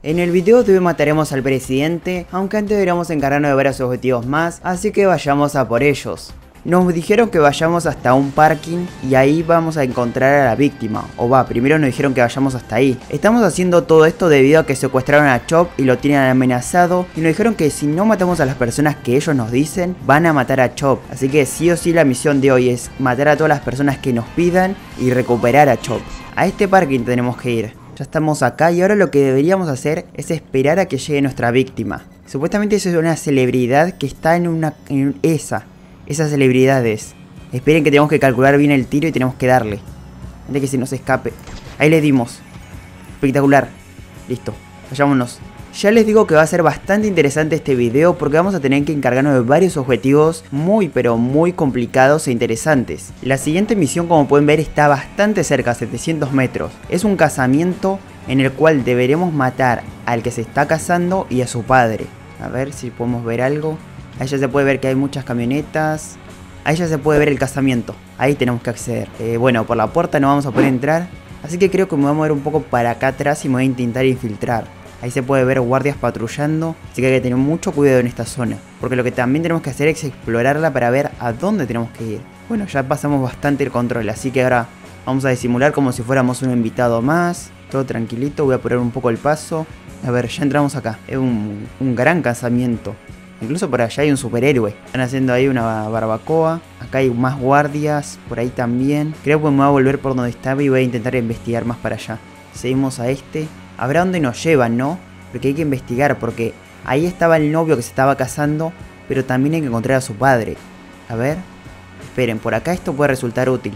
En el video de hoy mataremos al presidente, aunque antes deberíamos encargarnos de varios objetivos más, así que vayamos a por ellos. Nos dijeron que vayamos hasta un parking y ahí vamos a encontrar a la víctima. Primero nos dijeron que vayamos hasta ahí. Estamos haciendo todo esto debido a que secuestraron a Chop y lo tienen amenazado. Y nos dijeron que si no matamos a las personas que ellos nos dicen, van a matar a Chop. Así que sí o sí la misión de hoy es matar a todas las personas que nos pidan y recuperar a Chop. A este parking tenemos que ir. Ya estamos acá y ahora lo que deberíamos hacer es esperar a que llegue nuestra víctima. Supuestamente eso es una celebridad que está en esas celebridades. Esperen que tenemos que calcular bien el tiro y tenemos que darle antes de que se nos escape. Ahí le dimos. Espectacular. Listo, vayámonos. Ya les digo que va a ser bastante interesante este video porque vamos a tener que encargarnos de varios objetivos muy pero muy complicados e interesantes. La siguiente misión, como pueden ver, está bastante cerca, a 700 metros. Es un casamiento en el cual deberemos matar al que se está casando y a su padre. A ver si podemos ver algo. Ahí ya se puede ver que hay muchas camionetas. Ahí ya se puede ver el casamiento. Ahí tenemos que acceder. Bueno, por la puerta no vamos a poder entrar, así que creo que me voy a mover un poco para acá atrás y me voy a intentar infiltrar. Ahí se puede ver guardias patrullando, así que hay que tener mucho cuidado en esta zona, porque lo que también tenemos que hacer es explorarla para ver a dónde tenemos que ir. Bueno, ya pasamos bastante el control, así que ahora vamos a disimular como si fuéramos un invitado más. Todo tranquilito, voy a apurar un poco el paso. A ver, ya entramos acá. Es un gran casamiento. Incluso por allá hay un superhéroe. Están haciendo ahí una barbacoa. Acá hay más guardias, por ahí también. Creo que me voy a volver por donde estaba y voy a intentar investigar más para allá. Seguimos a este. A ver a dónde nos llevan, ¿no? Porque hay que investigar, porque ahí estaba el novio que se estaba casando, pero también hay que encontrar a su padre. A ver, esperen, por acá esto puede resultar útil.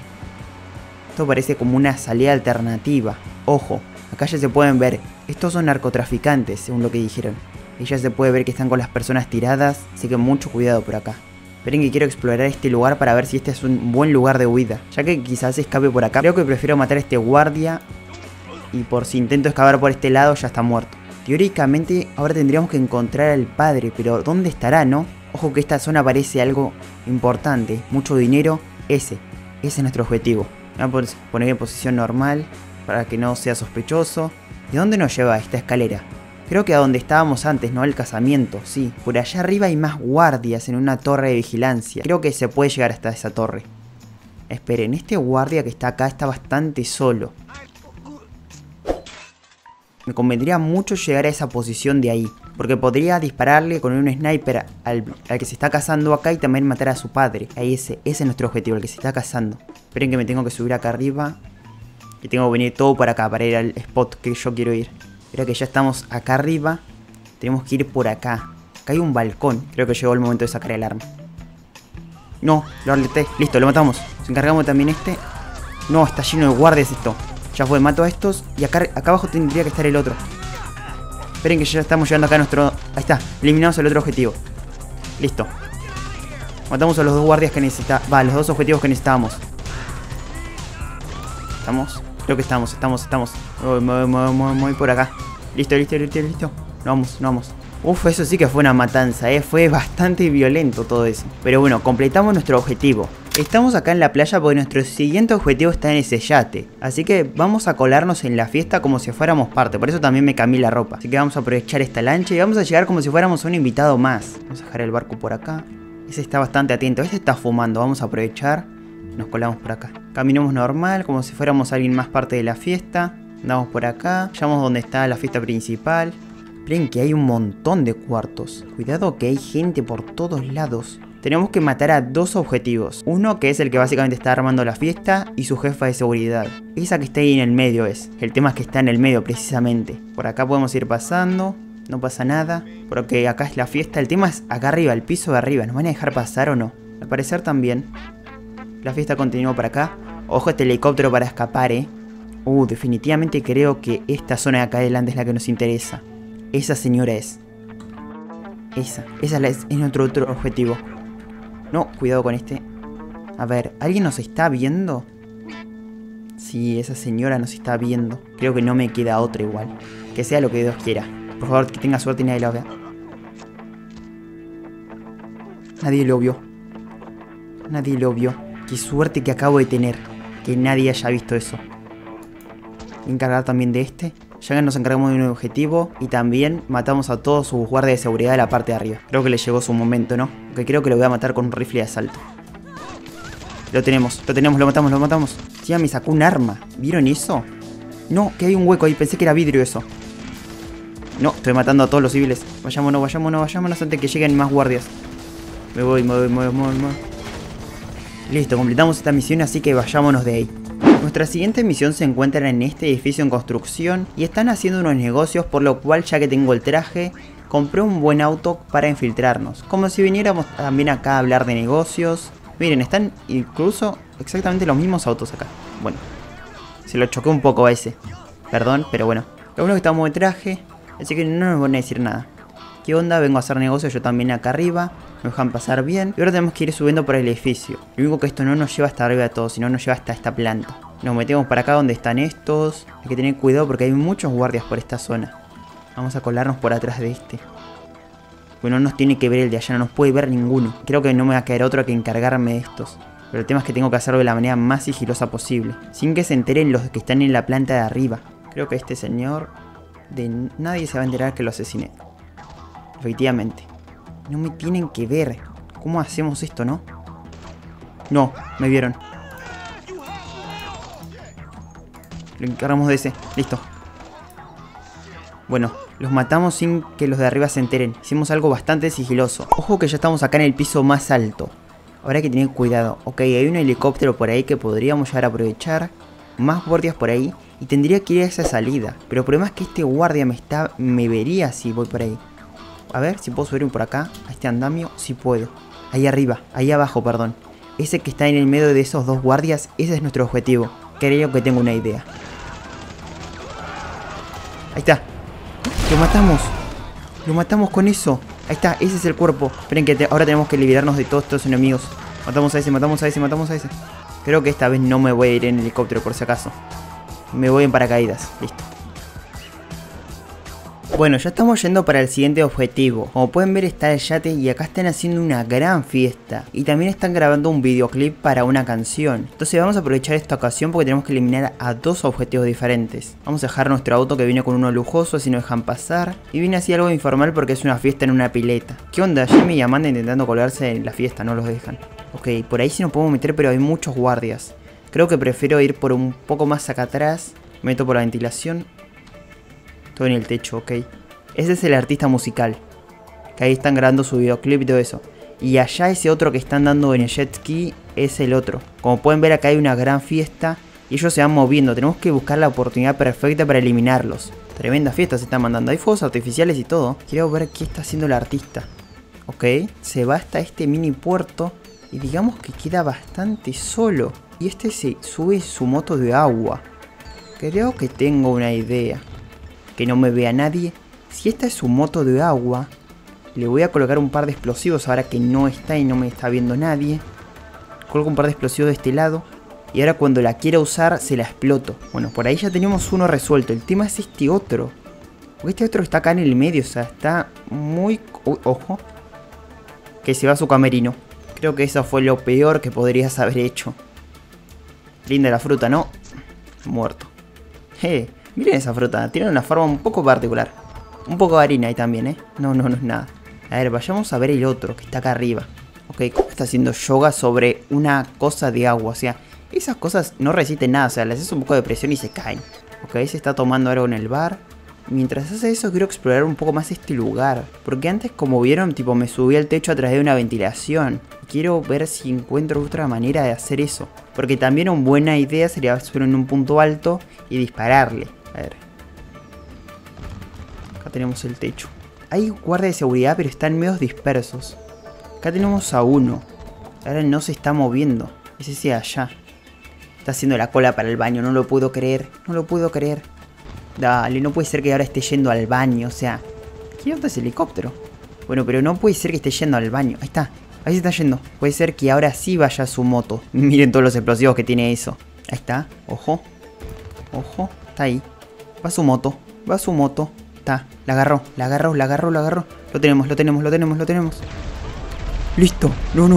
Esto parece como una salida alternativa. Ojo, acá ya se pueden ver. Estos son narcotraficantes, según lo que dijeron. Y ya se puede ver que están con las personas tiradas, así que mucho cuidado por acá. Esperen que quiero explorar este lugar para ver si este es un buen lugar de huida. Ya que quizás escape por acá. Creo que prefiero matar a este guardia. Y por si intento escapar por este lado ya está muerto. Teóricamente ahora tendríamos que encontrar al padre, pero ¿dónde estará, no? Ojo que esta zona parece algo importante. Mucho dinero. Ese es nuestro objetivo. Vamos a poner en posición normal para que no sea sospechoso. ¿De dónde nos lleva esta escalera? Creo que a donde estábamos antes, ¿no? El casamiento, sí. Por allá arriba hay más guardias en una torre de vigilancia. Creo que se puede llegar hasta esa torre. Esperen, este guardia que está acá está bastante solo. Me convendría mucho llegar a esa posición de ahí, porque podría dispararle con un sniper al que se está cazando acá y también matar a su padre. Ahí ese es nuestro objetivo, el que se está cazando. Esperen que me tengo que subir acá arriba. Y tengo que venir todo para acá, para ir al spot que yo quiero ir. Creo que ya estamos acá arriba. Tenemos que ir por acá. Acá hay un balcón. Creo que llegó el momento de sacar el arma. No, lo alerté. Listo, lo matamos. Nos encargamos también este. No, está lleno de guardias esto. Ya fue, mato a estos. Y acá abajo tendría que estar el otro. Esperen que ya estamos llegando acá a nuestro... Ahí está, eliminamos el otro objetivo. Listo. Matamos a los dos guardias que necesitábamos. Los dos objetivos que necesitábamos. ¿Estamos? Creo que estamos. Me voy por acá. Listo. No vamos. Uf, eso sí que fue una matanza, fue bastante violento todo eso. Pero bueno, completamos nuestro objetivo. Estamos acá en la playa porque nuestro siguiente objetivo está en ese yate. Así que vamos a colarnos en la fiesta como si fuéramos parte. Por eso también me cambié la ropa. Así que vamos a aprovechar esta lancha y vamos a llegar como si fuéramos un invitado más. Vamos a dejar el barco por acá. Ese está bastante atento. Este está fumando. Vamos a aprovechar. Nos colamos por acá. Caminamos normal, como si fuéramos alguien más parte de la fiesta. Andamos por acá. Llegamos donde está la fiesta principal. Miren que hay un montón de cuartos. Cuidado que hay gente por todos lados. Tenemos que matar a dos objetivos. Uno que es el que básicamente está armando la fiesta y su jefa de seguridad. Esa que está ahí en el medio es. El tema es que está en el medio precisamente. Por acá podemos ir pasando. No pasa nada. Porque acá es la fiesta. El tema es acá arriba, el piso de arriba. ¿Nos van a dejar pasar o no? Al parecer también. La fiesta continúa por acá. Ojo este helicóptero para escapar, definitivamente creo que esta zona de acá adelante es la que nos interesa. Esa señora es. Esa es nuestro otro objetivo. No, cuidado con este. A ver, ¿alguien nos está viendo? Sí, esa señora nos está viendo. Creo que no me queda otra igual. Que sea lo que Dios quiera. Por favor, que tenga suerte y nadie lo vea. Nadie lo vio. Qué suerte que acabo de tener. Que nadie haya visto eso. Voy a encargar también de este. Ya nos encargamos de un objetivo y también matamos a todos sus guardias de seguridad de la parte de arriba. Creo que le llegó su momento, ¿no? Que creo que lo voy a matar con un rifle de asalto. Lo tenemos, lo matamos. Tía, me sacó un arma. ¿Vieron eso? No, que hay un hueco ahí, pensé que era vidrio eso. No, estoy matando a todos los civiles. Vayámonos antes de que lleguen más guardias. Me voy. Listo, completamos esta misión, así que vayámonos de ahí. Nuestra siguiente misión se encuentra en este edificio en construcción y están haciendo unos negocios, por lo cual, ya que tengo el traje, compré un buen auto para infiltrarnos. Como si viniéramos también acá a hablar de negocios. Miren, están incluso exactamente los mismos autos acá. Bueno, se lo choqué un poco a ese. Perdón, pero bueno. Lo bueno que estamos de traje, así que no nos van a decir nada. ¿Qué onda? Vengo a hacer negocios yo también acá arriba. Me dejan pasar bien. Y ahora tenemos que ir subiendo por el edificio. Lo único que esto no nos lleva hasta arriba de todo, sino nos lleva hasta esta planta. Nos metemos para acá donde están estos. Hay que tener cuidado porque hay muchos guardias por esta zona. Vamos a colarnos por atrás de este. Bueno, no nos tiene que ver el de allá, no nos puede ver ninguno. Creo que no me va a caer otro que encargarme de estos. Pero el tema es que tengo que hacerlo de la manera más sigilosa posible, sin que se enteren los que están en la planta de arriba. Creo que este señor... de nadie se va a enterar que lo asesiné. Efectivamente. No me tienen que ver. ¿Cómo hacemos esto, no? No, me vieron. Lo encargamos de ese. Listo. Bueno, los matamos sin que los de arriba se enteren. Hicimos algo bastante sigiloso. Ojo que ya estamos acá en el piso más alto. Ahora hay que tener cuidado. Ok, hay un helicóptero por ahí que podríamos llegar a aprovechar. Más guardias por ahí. Y tendría que ir a esa salida. Pero el problema es que este guardia me vería si voy por ahí. A ver si puedo subir por acá. A este andamio. Si puedo. Ahí arriba. Ahí abajo, perdón. Ese que está en el medio de esos dos guardias. Ese es nuestro objetivo. Creo que tengo una idea. Ahí está. Lo matamos. Lo matamos con eso. Ahí está. Ese es el cuerpo. Esperen que ahora tenemos que liberarnos de todos estos enemigos. Matamos a ese. Creo que esta vez no me voy a ir en helicóptero por si acaso. Me voy en paracaídas. Listo. Bueno, ya estamos yendo para el siguiente objetivo. Como pueden ver está el yate y acá están haciendo una gran fiesta. Y también están grabando un videoclip para una canción. Entonces vamos a aprovechar esta ocasión porque tenemos que eliminar a dos objetivos diferentes. Vamos a dejar nuestro auto que viene con uno lujoso, así nos dejan pasar. Y viene así algo informal porque es una fiesta en una pileta. ¿Qué onda? Jimmy y Amanda intentando colarse en la fiesta, no los dejan. Ok, por ahí sí nos podemos meter, pero hay muchos guardias. Creo que prefiero ir por un poco más acá atrás. Me meto por la ventilación. Todo en el techo, ok. Ese es el artista musical. Que ahí están grabando su videoclip y todo eso. Y allá ese otro que están dando en el jet ski es el otro. Como pueden ver acá hay una gran fiesta. Y ellos se van moviendo. Tenemos que buscar la oportunidad perfecta para eliminarlos. Tremenda fiesta se están mandando. Hay fuegos artificiales y todo. Quiero ver qué está haciendo el artista. Ok. Se va hasta este mini puerto. Y digamos que queda bastante solo. Y este se sube su moto de agua. Creo que tengo una idea. Que no me vea nadie. Si esta es su moto de agua, le voy a colocar un par de explosivos ahora que no está y no me está viendo nadie. Coloco un par de explosivos de este lado. Y ahora cuando la quiera usar se la exploto. Bueno, por ahí ya tenemos uno resuelto. El tema es este otro. Porque este otro está acá en el medio. O sea, está muy... ojo. Que se va a su camerino. Creo que eso fue lo peor que podrías haber hecho. Linda la fruta, ¿no? Muerto. Miren esa fruta. Tiene una forma un poco particular. Un poco de harina ahí también, ¿eh? No es nada. A ver, vayamos a ver el otro que está acá arriba. Ok, ¿cómo está haciendo yoga sobre una cosa de agua? O sea, esas cosas no resisten nada. O sea, les haces un poco de presión y se caen. Ok, se está tomando algo en el bar. Mientras hace eso quiero explorar un poco más este lugar. Porque antes, como vieron, tipo me subí al techo a través de una ventilación. Quiero ver si encuentro otra manera de hacer eso. Porque también una buena idea sería subir en un punto alto y dispararle. A ver. Acá tenemos el techo. Hay guardias de seguridad pero están medios dispersos. Acá tenemos a uno. Ahora no se está moviendo. Es ese de allá. Está haciendo la cola para el baño. No lo puedo creer. No lo puedo creer. Dale, no puede ser que ahora esté yendo al baño. O sea, ¿qué onda ese helicóptero? Bueno, pero no puede ser que esté yendo al baño. Ahí está. Ahí se está yendo. Puede ser que ahora sí vaya a su moto. Miren todos los explosivos que tiene eso. Ahí está. Ojo. Ojo. Está ahí. Va su moto. Va su moto. Está. La agarró. La agarró. La agarró. La agarró. Lo tenemos. Lo tenemos. Lo tenemos. Lo tenemos. Listo. No.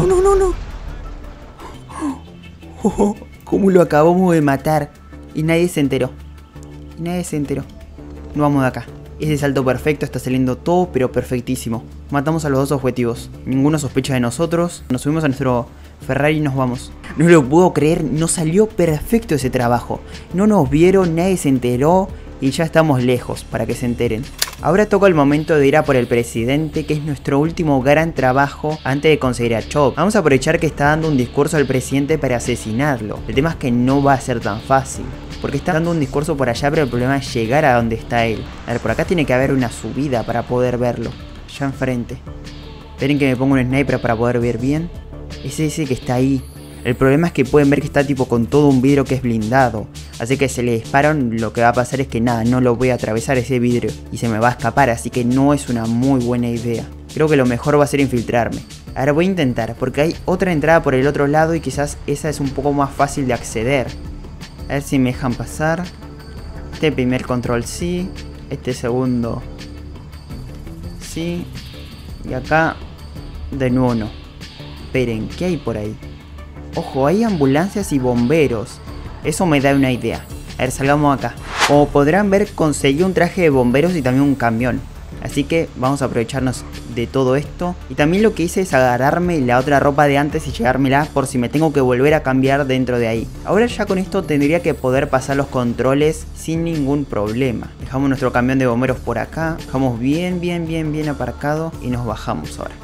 ¿Cómo lo acabamos de matar? Y nadie se enteró. No vamos de acá. Ese salto perfecto, está saliendo todo, pero perfectísimo. Matamos a los dos objetivos. Ninguno sospecha de nosotros. Nos subimos a nuestro Ferrari y nos vamos. No lo puedo creer, no salió perfecto ese trabajo. No nos vieron, nadie se enteró y ya estamos lejos para que se enteren. Ahora toca el momento de ir a por el presidente, que es nuestro último gran trabajo antes de conseguir a Chop. Vamos a aprovechar que está dando un discurso al presidente para asesinarlo. El tema es que no va a ser tan fácil, porque está dando un discurso por allá, pero el problema es llegar a donde está él. A ver, por acá tiene que haber una subida para poder verlo. Ya enfrente. Esperen que me ponga un sniper para poder ver bien. Es ese que está ahí. El problema es que pueden ver que está tipo con todo un vidrio que es blindado. Así que se le disparan, lo que va a pasar es que nada, no lo voy a atravesar ese vidrio y se me va a escapar, así que no es una muy buena idea. Creo que lo mejor va a ser infiltrarme. Ahora voy a intentar, porque hay otra entrada por el otro lado y quizás esa es un poco más fácil de acceder. A ver si me dejan pasar. Este primer control sí, este segundo sí, y acá de nuevo no. Esperen, ¿qué hay por ahí? Ojo, hay ambulancias y bomberos. Eso me da una idea. A ver, salgamos acá. Como podrán ver, conseguí un traje de bomberos y también un camión. Así que vamos a aprovecharnos de todo esto. Y también lo que hice es agarrarme la otra ropa de antes y llevármela por si me tengo que volver a cambiar dentro de ahí. Ahora ya con esto tendría que poder pasar los controles sin ningún problema. Dejamos nuestro camión de bomberos por acá. Dejamos bien aparcado y nos bajamos ahora.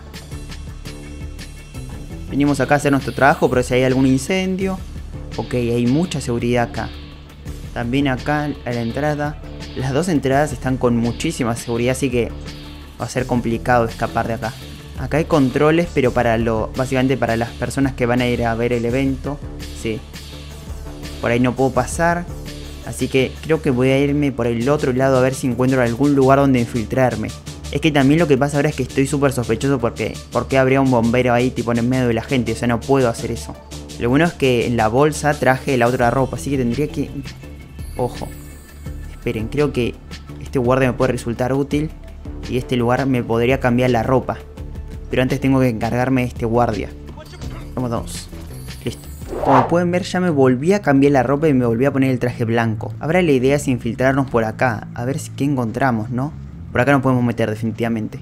Venimos acá a hacer nuestro trabajo, pero si hay algún incendio. Ok, hay mucha seguridad acá. También acá a la entrada. Las dos entradas están con muchísima seguridad, así que va a ser complicado escapar de acá. Acá hay controles, pero básicamente para las personas que van a ir a ver el evento. Sí. Por ahí no puedo pasar. Así que creo que voy a irme por el otro lado a ver si encuentro algún lugar donde infiltrarme. Es que también lo que pasa ahora es que estoy súper sospechoso porque habría un bombero ahí tipo en el medio de la gente, o sea, no puedo hacer eso. Lo bueno es que en la bolsa traje la otra ropa, así que tendría que... Ojo. Esperen, creo que este guardia me puede resultar útil y este lugar me podría cambiar la ropa. Pero antes tengo que encargarme de este guardia. Vamos. Listo. Como pueden ver, ya me volví a cambiar la ropa y me volví a poner el traje blanco. Ahora la idea es infiltrarnos por acá, a ver qué encontramos, ¿no? Por acá nos podemos meter definitivamente.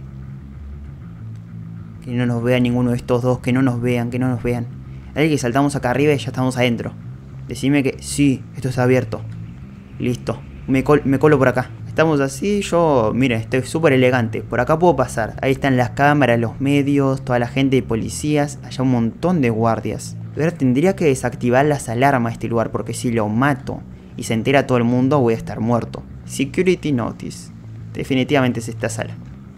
Que no nos vea ninguno de estos dos, que no nos vean, Dale que saltamos acá arriba y ya estamos adentro. Decime que sí, esto está abierto. Listo, me colo por acá. Estamos así, miren, estoy súper elegante. Por acá puedo pasar. Ahí están las cámaras, los medios, toda la gente de policías. Allá un montón de guardias. Pero tendría que desactivar las alarmas de este lugar, porque si lo mato y se entera todo el mundo voy a estar muerto. Security Notice. Definitivamente es esta sala.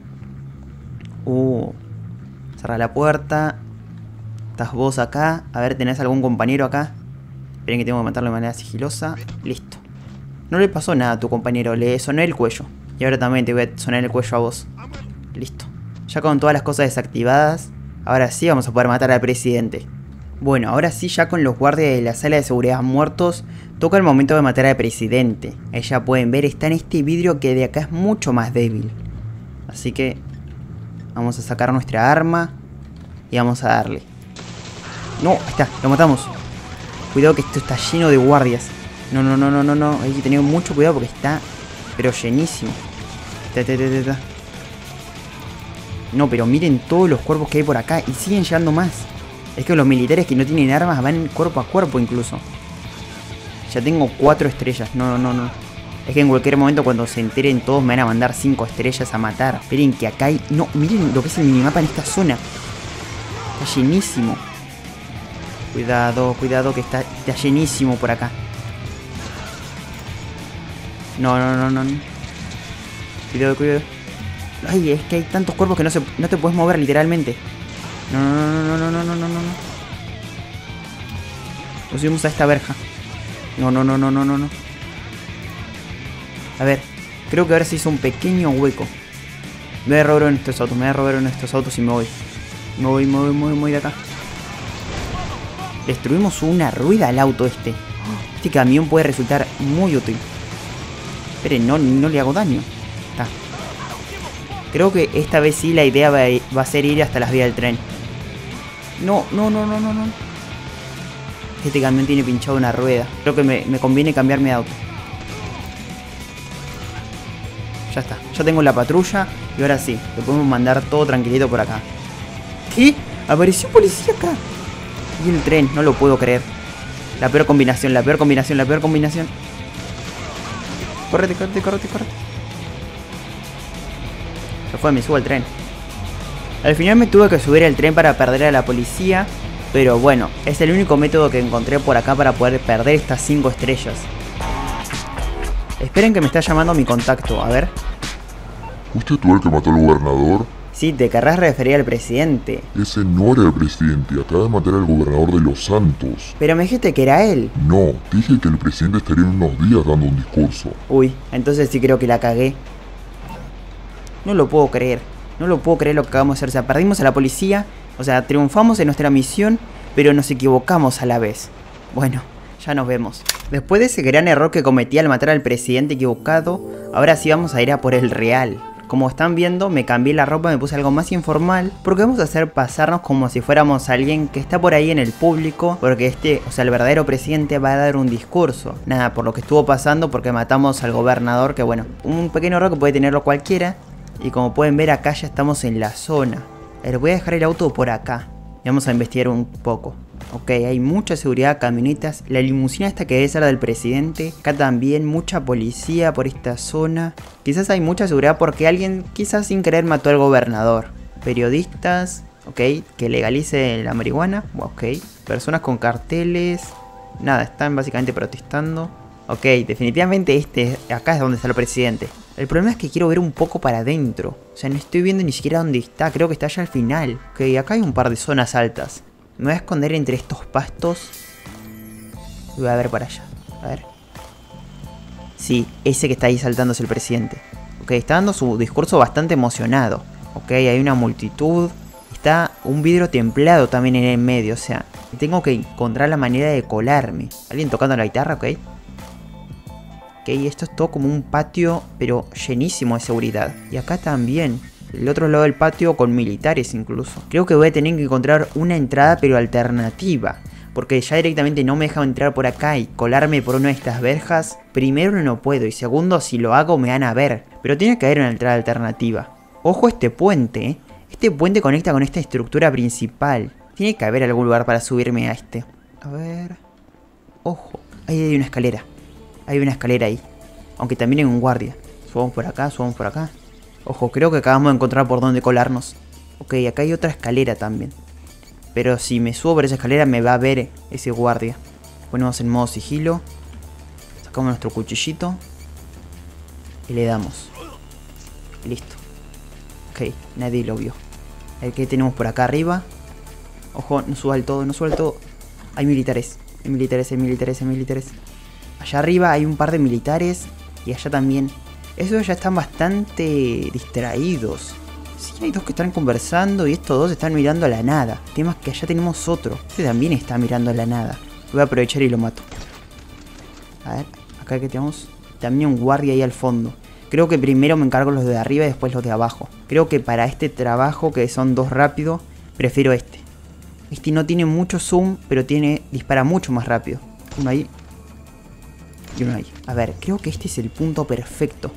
Cerra la puerta. Estás vos acá. A ver, ¿tenés algún compañero acá? Esperen que tengo que matarlo de manera sigilosa. Listo. No le pasó nada a tu compañero. Le soné el cuello. Y ahora también te voy a sonar el cuello a vos. Listo. Ya con todas las cosas desactivadas, ahora sí vamos a poder matar al presidente. Bueno, ahora sí, ya con los guardias de la sala de seguridad muertos, toca el momento de matar al presidente. Ahí ya pueden ver, está en este vidrio que de acá es mucho más débil. Así que vamos a sacar nuestra arma y vamos a darle. No, ahí está, lo matamos. Cuidado que esto está lleno de guardias. No. Hay que tener mucho cuidado porque está, pero llenísimo. No, pero miren todos los cuerpos que hay por acá y siguen llegando más. Es que los militares que no tienen armas van cuerpo a cuerpo incluso. Ya tengo 4 estrellas. No. Es que en cualquier momento cuando se enteren todos me van a mandar 5 estrellas a matar. Esperen que acá hay... No, miren lo que es el minimapa en esta zona. Está llenísimo. Cuidado que está llenísimo por acá. No. Cuidado. Ay, es que hay tantos cuerpos que no te puedes mover literalmente. No. Nos subimos a esta verja. No. A ver, creo que ahora se hizo un pequeño hueco. Me voy a robar uno de estos autos y me voy. Me voy de acá. Destruimos una rueda al auto este. Este camión puede resultar muy útil. Esperen, no le hago daño. Está. Creo que esta vez sí la idea va a ser ir hasta las vías del tren. No. Este camión tiene pinchado una rueda. Creo que me conviene cambiarme de auto. Ya tengo la patrulla y ahora sí, lo podemos mandar todo tranquilito por acá. ¿Qué? Apareció policía acá. Y el tren, no lo puedo creer. La peor combinación, la peor combinación, la peor combinación. Córrete, córrete, córrete, córrete. Se fue, me subo al tren. Al final me tuve que subir al tren para perder a la policía. Pero bueno, es el único método que encontré por acá para poder perder estas 5 estrellas. Esperen que me está llamando mi contacto, a ver. ¿Fuiste tú el que mató al gobernador? Sí, te querrás referir al presidente. Ese no era el presidente, acaba de matar al gobernador de Los Santos. Pero me dijiste que era él. No, dije que el presidente estaría en unos días dando un discurso. Uy, entonces sí creo que la cagué. No lo puedo creer. No lo puedo creer lo que acabamos de hacer. O sea, perdimos a la policía. O sea, triunfamos en nuestra misión, pero nos equivocamos a la vez. Bueno, ya nos vemos. Después de ese gran error que cometí al matar al presidente equivocado, ahora sí vamos a ir a por el real. Como están viendo, me cambié la ropa, me puse algo más informal, porque vamos a hacer pasarnos como si fuéramos alguien que está por ahí en el público, porque el verdadero presidente va a dar un discurso. Nada, por lo que estuvo pasando, porque matamos al gobernador, que bueno, un pequeño error que puede tenerlo cualquiera. Y como pueden ver, acá ya estamos en la zona. A ver, voy a dejar el auto por acá y vamos a investigar un poco. Ok, hay mucha seguridad, camionetas. La limusina esta que debe ser del presidente. Acá también mucha policía por esta zona. Quizás hay mucha seguridad porque alguien quizás sin querer mató al gobernador. Periodistas, ok, que legalice la marihuana. Ok, personas con carteles. Nada, están básicamente protestando. Ok, definitivamente acá es donde está el presidente. El problema es que quiero ver un poco para adentro. O sea, no estoy viendo ni siquiera dónde está. Creo que está allá al final. Ok, acá hay un par de zonas altas. Me voy a esconder entre estos pastos. Y voy a ver para allá. A ver. Sí, ese que está ahí saltando es el presidente. Ok, está dando su discurso bastante emocionado. Ok, hay una multitud. Está un vidrio templado también en el medio. O sea, tengo que encontrar la manera de colarme. Alguien tocando la guitarra, ok. Ok, esto es todo como un patio, pero llenísimo de seguridad. Y acá también. El otro lado del patio con militares incluso. Creo que voy a tener que encontrar una entrada pero alternativa. Porque ya directamente no me dejan entrar por acá y colarme por una de estas verjas. Primero no puedo y segundo si lo hago me van a ver. Pero tiene que haber una entrada alternativa. Ojo este puente, ¿eh? Este puente conecta con esta estructura principal. Tiene que haber algún lugar para subirme a este. A ver... Ojo, ahí hay una escalera. Hay una escalera ahí. Aunque también hay un guardia. Subamos por acá, subamos por acá. Ojo, creo que acabamos de encontrar por dónde colarnos. Ok, acá hay otra escalera también. Pero si me subo por esa escalera me va a ver ese guardia. Ponemos en modo sigilo. Sacamos nuestro cuchillito. Y le damos. Y listo. Ok, nadie lo vio. A ver qué tenemos por acá arriba. Ojo, no suba del todo, no suba del todo. Hay militares. Hay militares, hay militares, hay militares. Allá arriba hay un par de militares. Y allá también. Esos ya están bastante distraídos. Sí, hay dos que están conversando y estos dos están mirando a la nada. El tema es que allá tenemos otro. Este también está mirando a la nada. Voy a aprovechar y lo mato. A ver, acá que tenemos también un guardia ahí al fondo. Creo que primero me encargo los de arriba y después los de abajo. Creo que para este trabajo, que son dos rápido, prefiero este. Este no tiene mucho zoom, pero dispara mucho más rápido. Uno ahí. Y uno ahí. A ver, creo que este es el punto perfecto.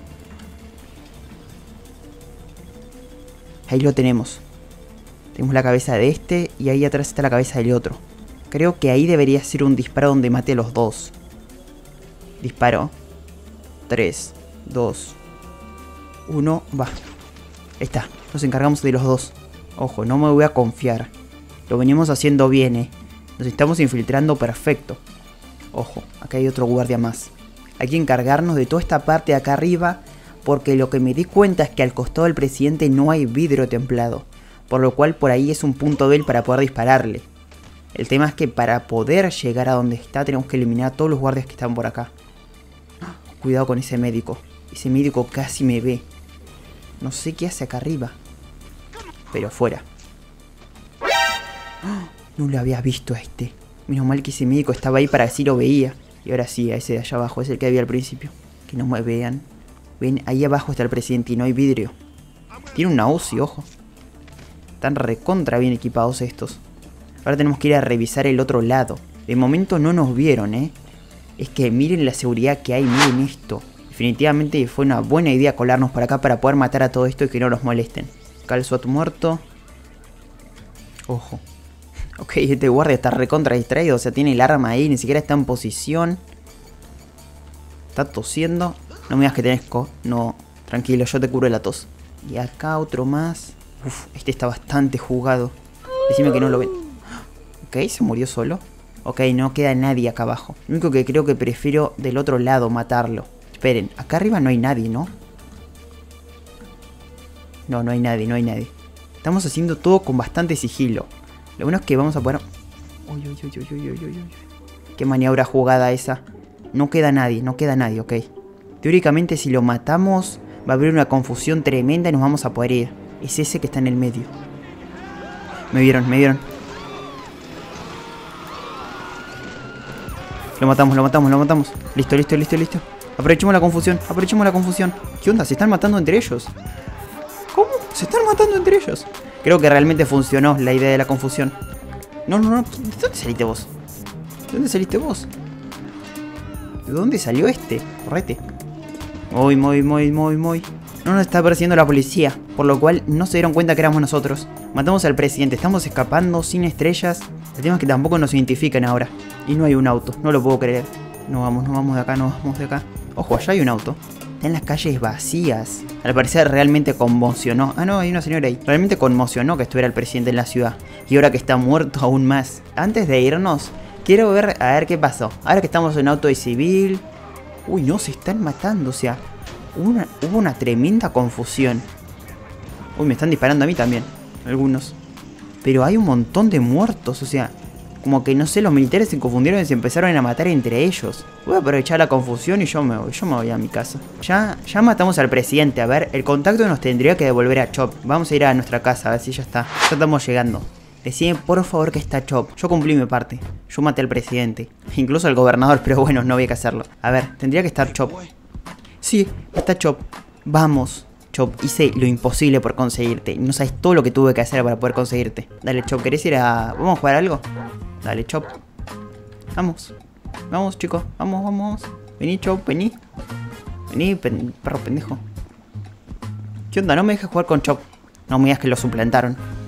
Ahí lo tenemos. Tenemos la cabeza de este y ahí atrás está la cabeza del otro. Creo que ahí debería ser un disparo donde mate a los dos. Disparo. 3, 2, 1, va. Ahí está, nos encargamos de los dos. Ojo, no me voy a confiar. Lo venimos haciendo bien, Nos estamos infiltrando perfecto. Ojo, acá hay otro guardia más. Hay que encargarnos de toda esta parte de acá arriba, porque lo que me di cuenta es que al costado del presidente no hay vidrio templado, por lo cual por ahí es un punto débil para poder dispararle. El tema es que para poder llegar a donde está tenemos que eliminar a todos los guardias que están por acá. Cuidado con ese médico. Ese médico casi me ve. No sé qué hace acá arriba, pero fuera. No lo había visto a este. Menos mal que ese médico estaba ahí para que sí lo veía. Y ahora sí, a ese de allá abajo, es el que había al principio. Que no me vean. Ven, ahí abajo está el presidente y no hay vidrio. Tiene una UCI, ojo. Están recontra bien equipados estos. Ahora tenemos que ir a revisar el otro lado. De momento no nos vieron, Es que miren la seguridad que hay, miren esto. Definitivamente fue una buena idea colarnos por acá para poder matar a todo esto y que no nos molesten. Acá el SWAT muerto. Ojo. Ok, este guardia está recontra distraído. O sea, tiene el arma ahí, ni siquiera está en posición. Está tosiendo. No me digas que tenés No, tranquilo, yo te curo la tos. Y acá otro más. Uf, este está bastante jugado. Decime que no lo ven. Ok, se murió solo. Ok, no queda nadie acá abajo. Lo único que creo que prefiero del otro lado matarlo. Esperen, acá arriba no hay nadie, ¿no? No, no hay nadie, no hay nadie. Estamos haciendo todo con bastante sigilo. Lo bueno es que vamos a poder... Uy, uy, uy, uy, uy, uy, uy. Qué maniobra jugada esa. No queda nadie, ok. Teóricamente si lo matamos va a haber una confusión tremenda y nos vamos a poder ir. Es ese que está en el medio. Me vieron, me vieron. Lo matamos, lo matamos, lo matamos. Listo, listo, listo, listo. Aprovechemos la confusión, aprovechemos la confusión. ¿Qué onda? ¿Se están matando entre ellos? ¿Cómo? ¿Se están matando entre ellos? Creo que realmente funcionó la idea de la confusión. No, no, no. ¿De dónde saliste vos? ¿De dónde saliste vos? ¿De dónde salió este? Correte. Muy. No nos está persiguiendo la policía, por lo cual no se dieron cuenta que éramos nosotros. Matamos al presidente, estamos escapando sin estrellas. El tema es que tampoco nos identifican ahora. Y no hay un auto, no lo puedo creer. No vamos de acá, no vamos de acá. Ojo, allá hay un auto. Están las calles vacías. Al parecer realmente conmocionó. Ah, no, hay una señora ahí. Realmente conmocionó que estuviera el presidente en la ciudad. Y ahora que está muerto aún más. Antes de irnos, quiero ver a ver qué pasó. Ahora que estamos en auto de civil. Uy, no, se están matando, o sea. Hubo una tremenda confusión. Uy, me están disparando a mí también. Algunos. Pero hay un montón de muertos, o sea. Como que no sé, los militares se confundieron y se empezaron a matar entre ellos. Voy a aprovechar la confusión y yo me voy a mi casa. Ya matamos al presidente. A ver, el contacto nos tendría que devolver a Chop. Vamos a ir a nuestra casa, a ver si ya está. Ya estamos llegando. Deciden por favor que está Chop. Yo cumplí mi parte. Yo maté al presidente. Incluso al gobernador, pero bueno, no había que hacerlo. A ver, tendría que estar Chop. Sí, está Chop. Vamos. Chop, hice lo imposible por conseguirte. No sabes todo lo que tuve que hacer para poder conseguirte. Dale, Chop, ¿querés ir a... ¿Vamos a jugar algo? Dale, Chop. Vamos. Vamos, chicos. Vamos. Vení, Chop, vení. Vení, perro pendejo. ¿Qué onda? No me dejes jugar con Chop. No me digas que lo suplantaron.